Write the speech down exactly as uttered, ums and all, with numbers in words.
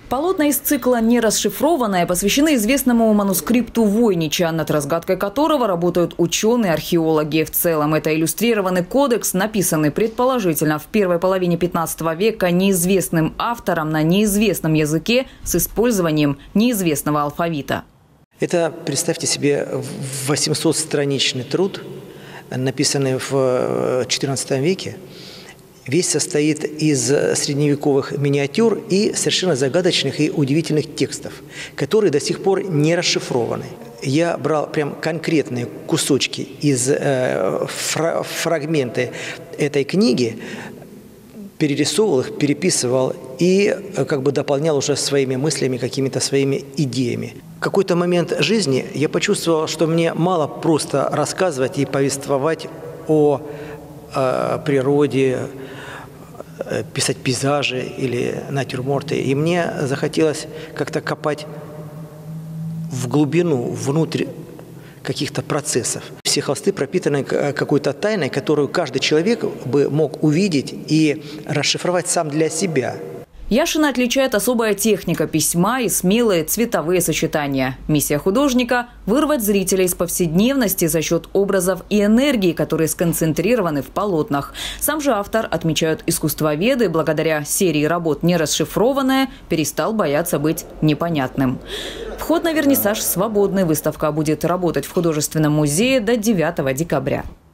Полотна из цикла «Нерасшифрованное» посвящены известному манускрипту Войнича, над разгадкой которого работают ученые-археологи. В целом, это иллюстрированный кодекс, написанный предположительно в первой половине пятнадцатого века неизвестным автором на неизвестном языке с использованием неизвестного алфавита. Это, представьте себе, восьмисотстраничный труд, написанный в четырнадцатом веке. Весь состоит из средневековых миниатюр и совершенно загадочных и удивительных текстов, которые до сих пор не расшифрованы. Я брал прям конкретные кусочки из э, фра фрагменты этой книги, перерисовывал их, переписывал и как бы дополнял уже своими мыслями, какими-то своими идеями. В какой-то момент жизни я почувствовал, что мне мало просто рассказывать и повествовать о э, природе, писать пейзажи или натюрморты. И мне захотелось как-то копать в глубину, внутрь каких-то процессов. Все холсты пропитаны какой-то тайной, которую каждый человек бы мог увидеть и расшифровать сам для себя. Яшина отличает особая техника письма и смелые цветовые сочетания. Миссия художника – вырвать зрителя из повседневности за счет образов и энергии, которые сконцентрированы в полотнах. Сам же автор, отмечают искусствоведы, благодаря серии работ «Нерасшифрованное» перестал бояться быть непонятным. Вход на вернисаж свободный. Выставка будет работать в художественном музее до девятого декабря.